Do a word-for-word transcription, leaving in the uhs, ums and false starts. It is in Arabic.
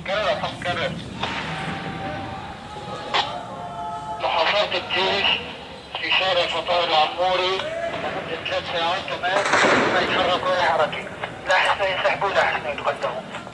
كرر حط كرر. محافظة الجيش في شارع الفطار العموري لمدة ثلاث ساعات كمان ما يتحركوا أي حركة، لا حتى ينسحبوا لا حتى يتقدموا.